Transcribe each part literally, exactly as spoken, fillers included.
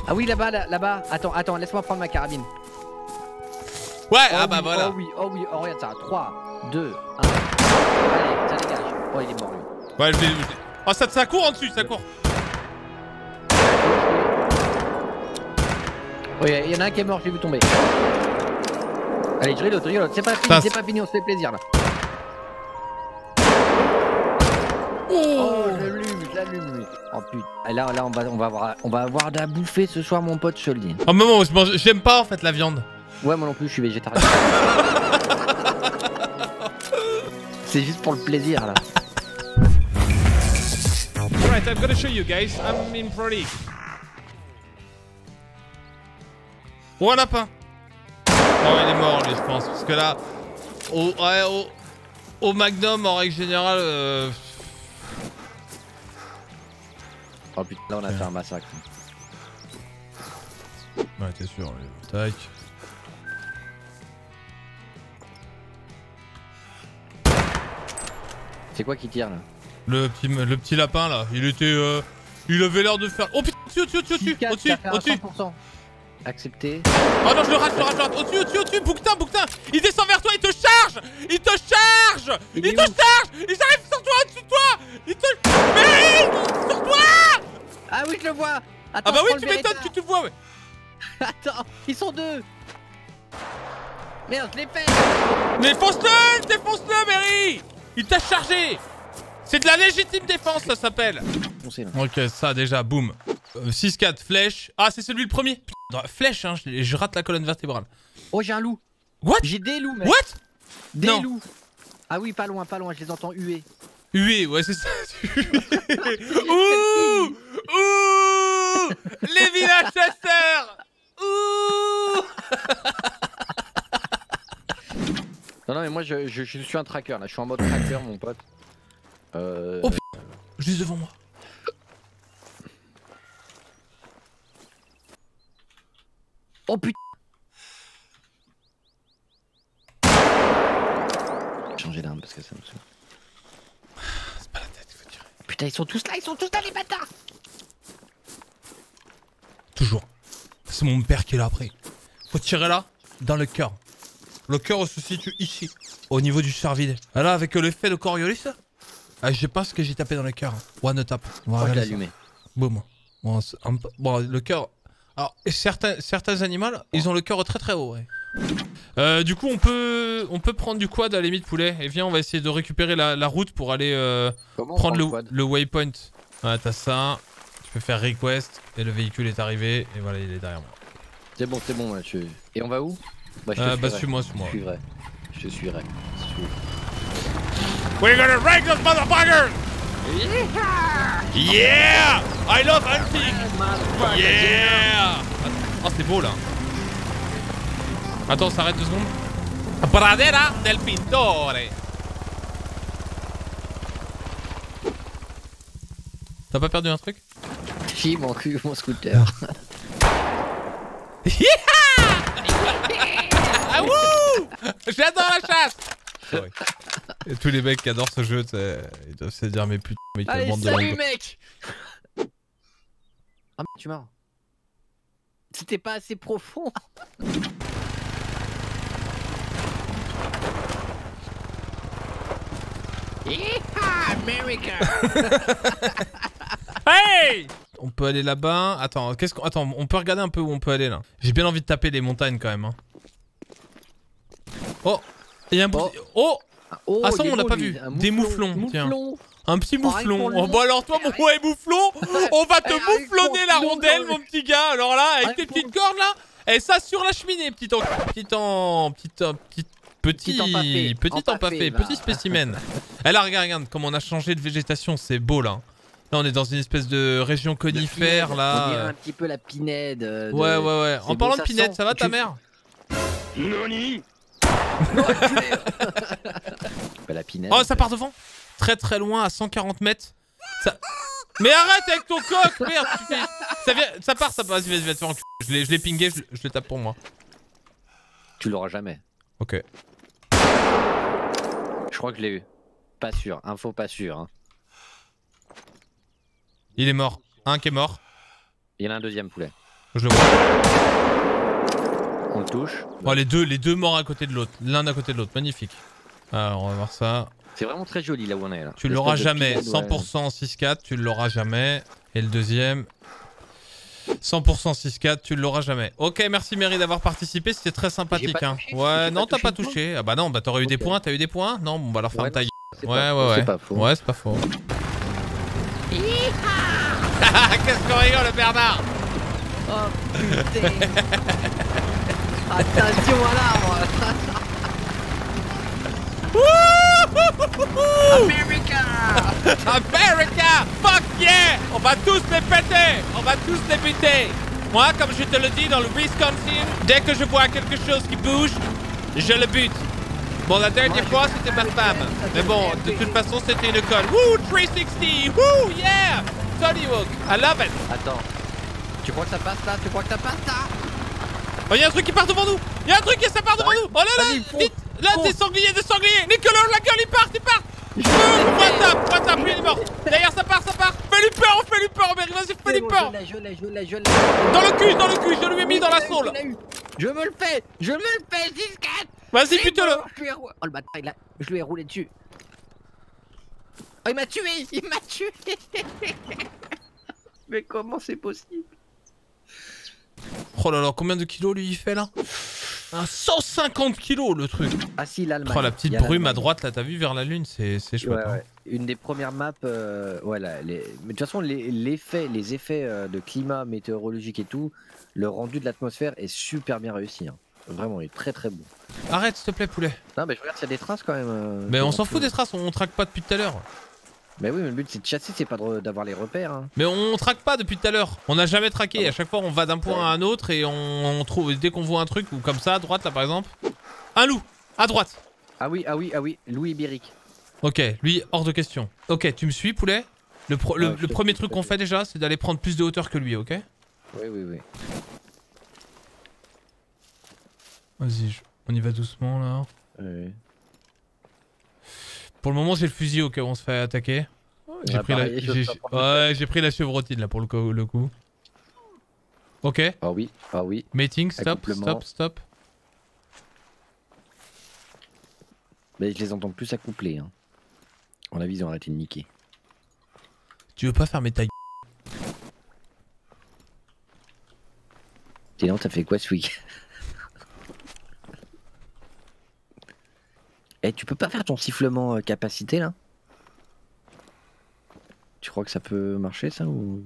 Ah oui, là-bas, là-bas. Attends, attends, laisse-moi prendre ma carabine. Ouais, oh ah oui, bah voilà. Oh oui, oh oui, oh regarde ça. trois, deux, un. Allez, ça dégage. Oh, il est mort lui. Ouais, je vais. Oh, ça, ça court en dessus, ça court. Oui, il y en a un qui est mort, j'ai vu tomber. Allez, drill l'autre, drill l'autre. C'est pas fini, Ça, c'est pas fini, on se fait plaisir là. Oh, Oh, je l'allume, je l'allume lui. Oh putain. Là, là on, va, on, va avoir, on va avoir de la bouffer ce soir, mon pote, je te le dis. Oh, maman, j'aime pas en fait la viande. Ouais, moi non plus, je suis végétarien. C'est juste pour le plaisir là. Alright, I'm gonna show you guys. I'm in Pro League. Oh, un lapin. Oh, il est mort lui, je pense. Parce que là, au, ouais, au, au Magnum, en règle générale. Euh... Oh putain, là on a fait un massacre. Ouais, t'es sûr. Tac. C'est quoi qui tire là? Le petit, le petit lapin là, il était. Euh, il avait l'air de faire. Oh putain, au-dessus, au-dessus, au-dessus, au-dessus, au-dessus, au-dessus. Accepté. Oh non, je le rate, je le rate, je le rate. Au-dessus, au-dessus, au-dessus, bouquetin, bouquetin. Il descend vers toi, il te charge. Il te charge. Il, il te charge. Il arrive sur toi, au-dessus de toi. Il te. Mais sur toi. Ah oui, je le vois. Attends, ah bah oui, tu m'étonnes m'étonnes que tu le vois, ouais. Attends, ils sont deux. Merde, je l'ai fait. Mais fonce-le, défonce-le, Mary. Il t'a chargé. C'est de la légitime défense, ça s'appelle. Ok, ça déjà, boum. Euh, six quatre, flèche. Ah, c'est celui le premier. Putain, flèche, hein, je, je rate la colonne vertébrale. Oh, j'ai un loup. What? J'ai des loups, mec. What? Des non. loups. Ah oui, pas loin, pas loin, je les entends huer. Huer, ouais, c'est ça. Ouh! Ouh! Les villages chasseurs! Ouh! Non, non, mais moi, je, je, je suis un tracker, là. Je suis en mode tracker, mon pote. Euh... Oh putain, juste devant moi. Oh putain. Changer d'arme parce que ça me saoule. C'est pas la tête, il faut tirer. Putain, ils sont tous là, ils sont tous là, les bâtards. Toujours. C'est mon père qui est là après. Faut tirer là, dans le cœur. Le cœur se situe ici, au niveau du cervidé. Ah là, avec l'effet de Coriolis, ah, je sais pas ce que j'ai tapé dans le cœur. One tap. Oh, je l'ai allumé. Boum. Bon, un... bon, le cœur. Alors, certains, certains animaux, ils ont le cœur très très haut, ouais. Euh, du coup, on peut, on peut prendre du quad à la limite, poulet. Et viens, on va essayer de récupérer la, la route pour aller euh, prendre le, le, le waypoint. Ah, t'as ça. Tu peux faire request. Et le véhicule est arrivé. Et voilà, il est derrière moi. C'est bon, c'est bon. Là, je... Et on va où? Bah, je te euh, bah suis-moi, suis-moi. suis Je suivrai. Je te suivrai. We're gonna rank those motherfuckers! Yeah! I love hunting! Yeah! Oh, c'est beau là. Attends, on s'arrête deux secondes. Pradera del Pintore. T'as pas perdu un truc? Si, mon cul, mon scooter. Ah wouh! J'adore la chasse! Sorry. Et tous les mecs qui adorent ce jeu, ils doivent se dire mais putain, mais Allez, bande de salut langues. mec. Ah, tu meurs. C'était pas assez profond. Yeah, America. Hey! On peut aller là-bas. Attends, qu'est-ce qu'on... Attends, on peut regarder un peu où on peut aller là. J'ai bien envie de taper les montagnes quand même. Hein. Oh! Il y a un Oh, oh, oh ah ça on l'a pas lui, vu. mouflon, Des mouflons, mouflon. tiens. Un petit mouflon. Oh, Oh bah alors toi mon ouais mouflon, on va te mouflonner la rondelle mon petit gars. Alors là, avec tes petites cornes là, et ça sur la cheminée, petit en... Petit en... Petit en... Petit... Petit empaffé, petit empaffé, petit spécimen. Et là regarde, regarde comment on a changé de végétation, c'est beau là. Là on est dans une espèce de région conifère là. On dirait un petit peu la pinède. De... Ouais ouais ouais. En parlant beau, de pinède, sent... ça va tu... ta mère? Noni. Bah, la pinède, oh ça part devant. Très très loin à cent quarante mètres. Ça... Mais arrête avec ton coq, merde. Tu fais... ça, vient... ça part, ça part. Vas-y, vas-y, va te faire enculer. Je l'ai, je l'ai pingé, je... je le tape pour moi. Tu l'auras jamais. Ok. Je crois que je l'ai eu. Pas sûr, info pas sûr. Hein. Il est mort. Un qui est mort. Il y en a un deuxième poulet. que je le vois. On le touche. Oh, les deux, les deux morts à côté de l'autre, l'un à côté de l'autre, magnifique. Alors on va voir ça. C'est vraiment très joli là où on est là. Tu l'auras jamais, cent pour cent six quatre, tu l'auras jamais. Et le deuxième, cent pour cent six quatre, tu l'auras jamais. Ok, merci Mary d'avoir participé, c'était très sympathique. Hein. Touché, ouais, non, t'as pas touché. touché. Ah bah non, bah t'aurais eu okay. des points, t'as eu des points? Non, bon bah alors ferme ouais, ta gueule. Ouais, pas, ouais, ouais. C'est pas faux. Ouais, c'est pas faux. Qu'est-ce qu'on rigole, Bernard? Oh putain. Attention à l'arbre. America. America. Fuck yeah. On va tous les péter. On va tous les buter. Moi, comme je te le dis, dans le Wisconsin, dès que je vois quelque chose qui bouge, je le bute. Bon, la dernière fois, c'était ma femme. Mais bon, de toute façon, c'était une conne. Wouh, trois cent soixante. Wouh, yeah. Tony Hawk. I love it. Attends. Tu crois que ça passe là? Tu crois que ça passe là? Oh, y'a un truc qui part devant nous. Y'a un truc qui ça part devant nous. Oh là là, vite. Là, des sangliers, des sangliers. Nicolas, la gueule, il part, il part. What's up, what's up, lui, il est mort. D'ailleurs, ça part, ça part. Fais-lui peur, fais-lui peur, mais vas-y, fais-lui peur. Je l'ai, je l'ai, je l'ai. Dans le cul, dans le cul, je lui ai mis dans la saule. Je me le fais, je me le fais, six quatre. Vas-y, bute-le. Oh le bâtard, il a... je lui ai roulé dessus. Oh, il m'a tué, il m'a tué. Mais comment c'est possible? Oh là là, combien de kilos lui il fait là? Un cent cinquante kilos le truc. Ah si, l'Allemagne. Oh la petite brume à droite là, t'as vu vers la lune, c'est chouette. Ouais, hein. ouais. Une des premières maps, euh, voilà. Les... Mais de toute façon, les, l'effet, les effets euh, de climat météorologique et tout, le rendu de l'atmosphère est super bien réussi. Hein. Vraiment, il est très très bon. Arrête s'il te plaît poulet. Non mais je regarde s'il y a des traces quand même. Euh, mais on s'en fout des traces, on, on traque pas depuis tout à l'heure. Mais oui, mais le but c'est de chasser, c'est pas d'avoir les repères. Hein. Mais on traque pas depuis tout à l'heure. On n'a jamais traqué. Ah bon. À chaque fois, on va d'un point ouais. à un autre et on, on trouve. Dès qu'on voit un truc, ou comme ça, à droite là par exemple. Un loup, à droite. Ah oui, ah oui, ah oui, loup ibérique. Ok, lui, hors de question. Ok, tu me suis, poulet? Le, pro, le, ouais, le premier truc qu'on fait déjà, c'est d'aller prendre plus de hauteur que lui, ok? Oui, oui, oui. Vas-y, je... on y va doucement là. Oui. Pour le moment, j'ai le fusil au cas où on se fait attaquer. J'ai pris, la... ouais, j'ai pris la chevrotine là pour le coup. Le coup. Ok. Ah oui, ah oui. Mating, stop, stop, stop. Mais je les entends plus accouplés. Hein. On a vu, ils ont arrêté de niquer. Tu veux pas fermer ta gueule? Sinon, t'as fait quoi ce week? Eh, tu peux pas faire ton sifflement euh, capacité là? Tu crois que ça peut marcher ça ou...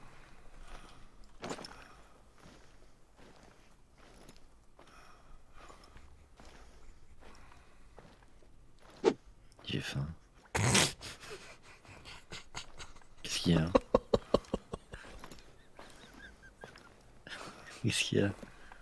J'ai faim. Qu'est-ce qu'il y a? Qu'est-ce qu'il y a?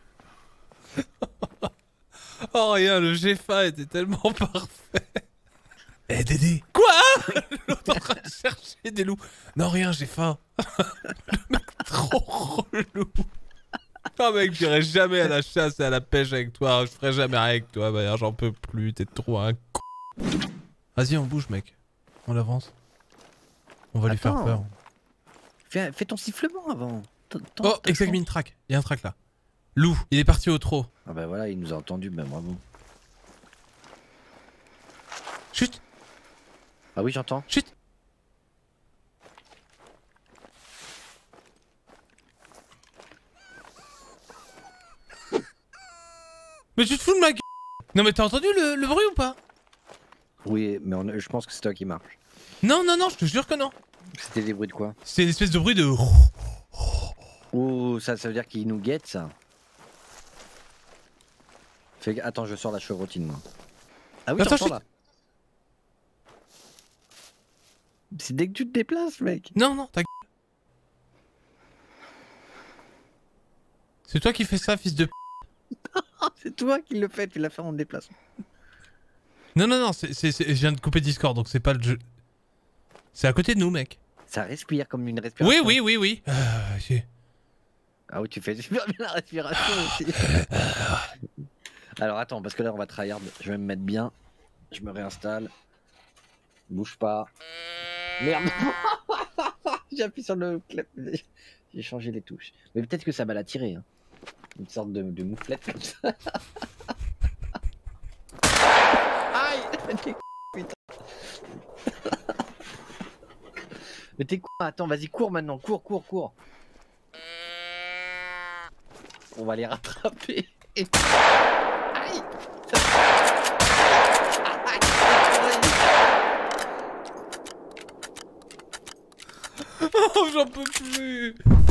Oh rien, le G F A était tellement parfait. Eh hey, Dédé. Quoi? L'autre en train de chercher des loups. Non rien, j'ai faim. Le mec trop relou. Oh mec, j'irai jamais à la chasse et à la pêche avec toi. Je ferai jamais rien avec toi. Bah, j'en peux plus, t'es trop un con. Vas-y, on bouge mec. On avance. On va Attends. lui faire peur. Fais, fais ton sifflement avant. Oh, examine track. Il y a un track là. Loup, il est parti au trot. Ah bah voilà, il nous a entendu, ben bravo. Chut. Ah oui, j'entends. Chut. Mais tu te fous de ma gueule. Non mais t'as entendu le, le bruit ou pas? Oui, mais on, je pense que c'est toi qui marche. Non, non, non, je te jure que non. C'était des bruits de quoi? C'est une espèce de bruit de... Oh, ça, ça veut dire qu'il nous guette, ça. Fais... Attends, je sors la chevrotine, moi. Ah oui, attends, là. C'est dès que tu te déplaces, mec. Non, non, ta gueule. C'est toi qui fais ça, fils de p... C'est toi qui le fais, tu l'as fait en déplacement. Non, non, non, c'est, c'est, c'est... je viens de couper Discord, donc c'est pas le jeu. C'est à côté de nous, mec. Ça respire comme une respiration. Oui, oui, oui, oui. Euh, okay. Ah oui, tu fais super bien la respiration aussi. Alors attends, parce que là on va tryhard. Je vais me mettre bien. Je me réinstalle. Bouge pas. Merde. J'appuie sur le clap. J'ai changé les touches. Mais peut-être que ça va l'attirer. Hein. Une sorte de, de mouflette comme ça. Aïe. Putain. Mais t'es quoi? Attends, vas-y, cours maintenant. Cours, cours, cours. On va les rattraper. Aïe. Oh, j'en peux plus.